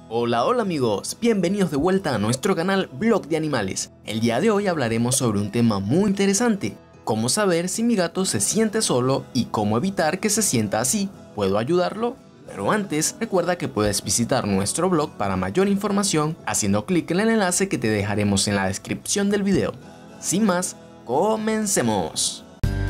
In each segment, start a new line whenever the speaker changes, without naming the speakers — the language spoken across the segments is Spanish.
Hola amigos, bienvenidos de vuelta a nuestro canal Blog de Animales. El día de hoy hablaremos sobre un tema muy interesante: cómo saber si mi gato se siente solo y cómo evitar que se sienta así. ¿Puedo ayudarlo? Pero antes, recuerda que puedes visitar nuestro blog para mayor información haciendo clic en el enlace que te dejaremos en la descripción del video. Sin más, comencemos.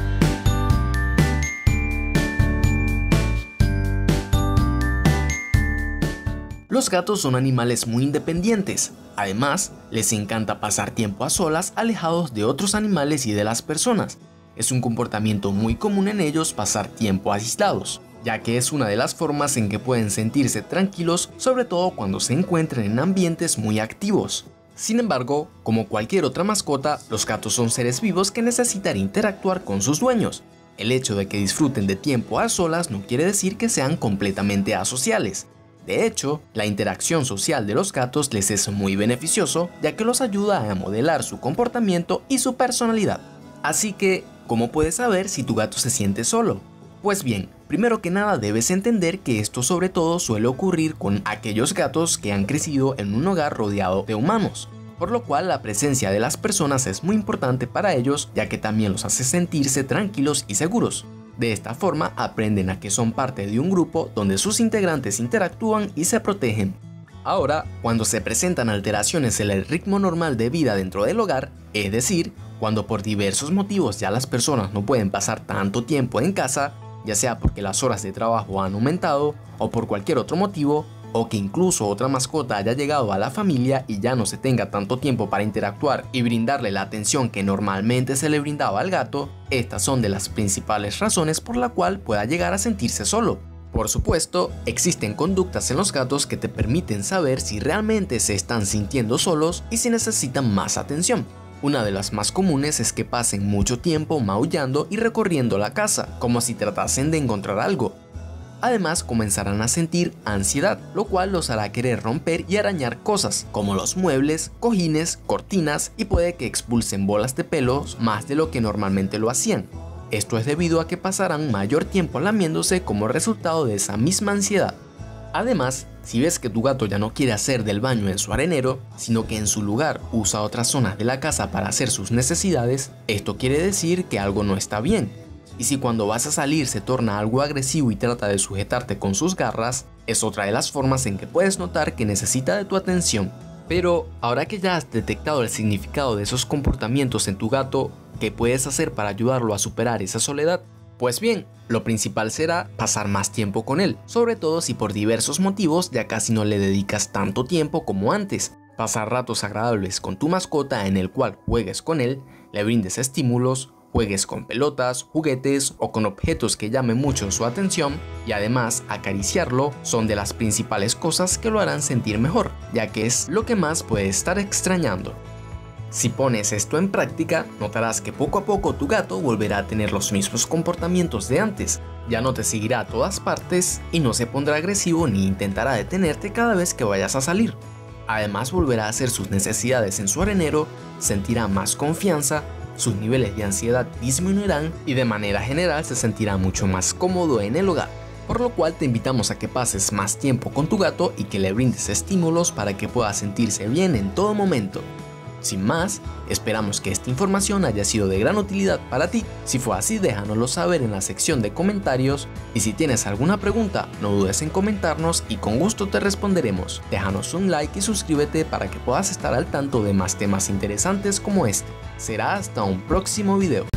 Los gatos son animales muy independientes. Además, les encanta pasar tiempo a solas, alejados de otros animales y de las personas. Es un comportamiento muy común en ellos pasar tiempo aislados, ya que es una de las formas en que pueden sentirse tranquilos, sobre todo cuando se encuentran en ambientes muy activos. Sin embargo, como cualquier otra mascota, los gatos son seres vivos que necesitan interactuar con sus dueños. El hecho de que disfruten de tiempo a solas no quiere decir que sean completamente asociales. De hecho, la interacción social de los gatos les es muy beneficioso, ya que los ayuda a modelar su comportamiento y su personalidad. Así que, ¿cómo puedes saber si tu gato se siente solo? Pues bien, primero que nada debes entender que esto sobre todo suele ocurrir con aquellos gatos que han crecido en un hogar rodeado de humanos, por lo cual la presencia de las personas es muy importante para ellos, ya que también los hace sentirse tranquilos y seguros. De esta forma aprenden a que son parte de un grupo donde sus integrantes interactúan y se protegen. Ahora, cuando se presentan alteraciones en el ritmo normal de vida dentro del hogar, es decir, cuando por diversos motivos ya las personas no pueden pasar tanto tiempo en casa, ya sea porque las horas de trabajo han aumentado o por cualquier otro motivo, o que incluso otra mascota haya llegado a la familia y ya no se tenga tanto tiempo para interactuar y brindarle la atención que normalmente se le brindaba al gato, estas son de las principales razones por la cual pueda llegar a sentirse solo. Por supuesto, existen conductas en los gatos que te permiten saber si realmente se están sintiendo solos y si necesitan más atención. Una de las más comunes es que pasen mucho tiempo maullando y recorriendo la casa, como si tratasen de encontrar algo. Además, comenzarán a sentir ansiedad, lo cual los hará querer romper y arañar cosas, como los muebles, cojines, cortinas, y puede que expulsen bolas de pelos más de lo que normalmente lo hacían. Esto es debido a que pasarán mayor tiempo lamiéndose como resultado de esa misma ansiedad. Además, si ves que tu gato ya no quiere hacer del baño en su arenero, sino que en su lugar usa otras zonas de la casa para hacer sus necesidades, esto quiere decir que algo no está bien. Y si cuando vas a salir se torna algo agresivo y trata de sujetarte con sus garras, es otra de las formas en que puedes notar que necesita de tu atención. Pero ahora que ya has detectado el significado de esos comportamientos en tu gato, ¿qué puedes hacer para ayudarlo a superar esa soledad? Pues bien, lo principal será pasar más tiempo con él, sobre todo si por diversos motivos ya casi no le dedicas tanto tiempo como antes. Pasar ratos agradables con tu mascota en el cual juegues con él, le brindes estímulos, juegues con pelotas, juguetes o con objetos que llamen mucho su atención, y además acariciarlo son de las principales cosas que lo harán sentir mejor, ya que es lo que más puede estar extrañando. Si pones esto en práctica, notarás que poco a poco tu gato volverá a tener los mismos comportamientos de antes, ya no te seguirá a todas partes y no se pondrá agresivo ni intentará detenerte cada vez que vayas a salir. Además, volverá a hacer sus necesidades en su arenero, sentirá más confianza, sus niveles de ansiedad disminuirán y de manera general se sentirá mucho más cómodo en el hogar, por lo cual te invitamos a que pases más tiempo con tu gato y que le brindes estímulos para que pueda sentirse bien en todo momento. Sin más, esperamos que esta información haya sido de gran utilidad para ti. Si fue así, déjanoslo saber en la sección de comentarios, y si tienes alguna pregunta, no dudes en comentarnos y con gusto te responderemos. Déjanos un like y suscríbete para que puedas estar al tanto de más temas interesantes como este. Será hasta un próximo video.